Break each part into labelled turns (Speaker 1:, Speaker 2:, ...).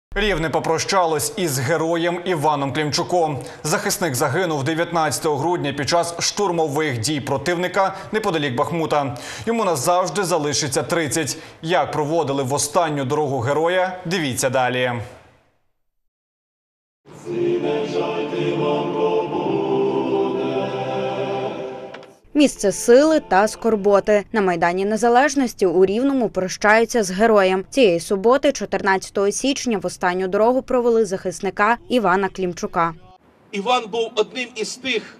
Speaker 1: Рівне попрощалось із героєм Іваном Клімчуком. Захисник загинув 19 грудня під час штурмових дій противника неподалік Бахмута. Йому назавжди залишиться 30. Як проводили в останню дорогу героя, дивіться далі.
Speaker 2: Місце сили та скорботи. На Майдані Незалежності у Рівному прощаються з героєм. Цієї суботи, 14 січня, в останню дорогу провели захисника Івана Клімчука.
Speaker 3: Іван був одним із тих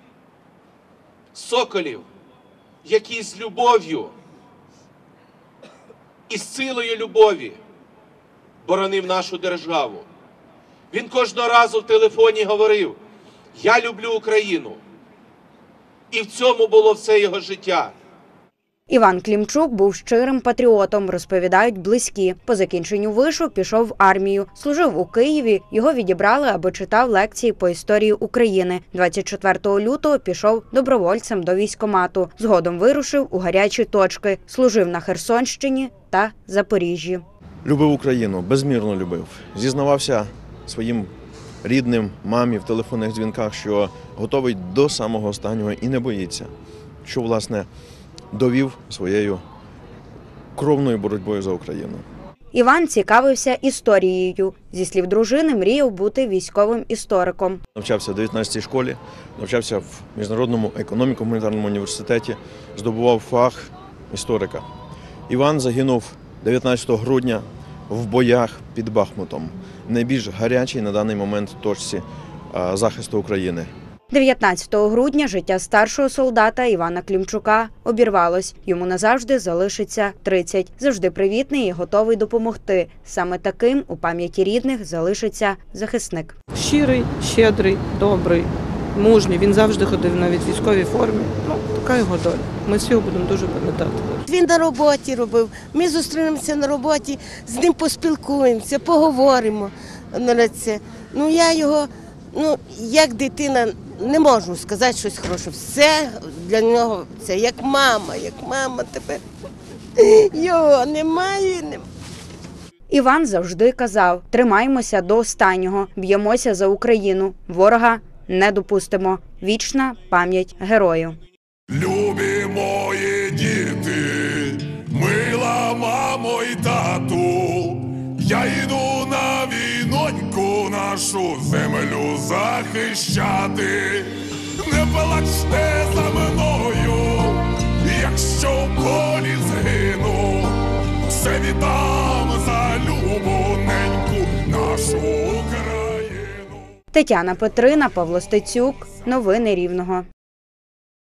Speaker 3: соколів, які з любов'ю і з силою любові боронив нашу державу. Він кожного разу в телефоні говорив: «Я люблю Україну». І в цьому було все його життя.
Speaker 2: Іван Клімчук був щирим патріотом, розповідають близькі. По закінченню вишу пішов в армію. Служив у Києві, його відібрали, аби читав лекції по історії України. 24 лютого пішов добровольцем до військкомату. Згодом вирушив у гарячі точки. Служив на Херсонщині та Запоріжжі.
Speaker 4: Любив Україну, безмірно любив. Зізнавався своїм рідним, мамі в телефонних дзвінках, що готовий до самого останнього і не боїться, що, власне, довів своєю кровною боротьбою за Україну.
Speaker 2: Іван цікавився історією. Зі слів дружини, мріяв бути військовим істориком.
Speaker 4: Навчався в 19-й школі, навчався в Міжнародному економіко-гуманітарному університеті, здобував фах історика. Іван загинув 19 грудня в боях під Бахмутом, найбільш гарячій на даний момент точці захисту України.
Speaker 2: 19 грудня життя старшого солдата Івана Клімчука обірвалось. Йому назавжди залишиться 30. Завжди привітний і готовий допомогти. Саме таким у пам'яті рідних залишиться захисник.
Speaker 5: Щирий, щедрий, добрий, мужній. Він завжди ходив навіть в військовій формі. Така його доля. Ми всі його будемо дуже пам'ятати.
Speaker 6: Він на роботі робив. Ми зустрінемося на роботі, з ним поспілкуємося, поговоримо на це. Я його, як дитина, не можу сказати щось хороше. Все для нього це як мама тепер. Його немає.
Speaker 2: Іван завжди казав: тримаємося до останнього, б'ємося за Україну, ворога не допустимо. Вічна пам'ять герою.
Speaker 7: Любі мої діти, мила мамо і тату, я йду на війноньку нашу землю захищати. Не плачте за мною, якщо в полі згину, все віддам за любу неньку нашу Україну.
Speaker 2: Тетяна Петрина, Павло Стецюк. Новини Рівного.